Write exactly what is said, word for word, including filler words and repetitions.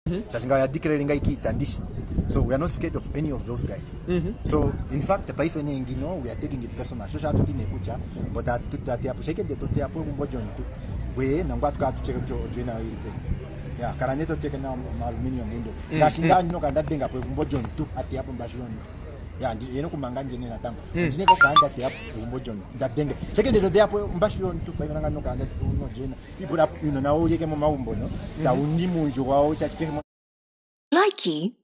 Chachinga ya declaring ikitandishi. So we are not scared of any of those guys. Mm-hmm. So in fact, the Paife Nengino, we are taking it personal. So shout out to Nekucha, but that that they are shaking the Totiapo Mbojon to we Nangat got to check to General. Yeah, Caraneto taken now aluminium window. Gashinga no can that thing up Mbojon to at the Apple Bashon. Yeah, you know, Kumangan in a time. Jineko can that the Apple Mbojon. That thing. Checking the Apple Bashon to Payano can that no Jane. You put up, you know, now you can Maumbo, no? That Unimu, you are Likey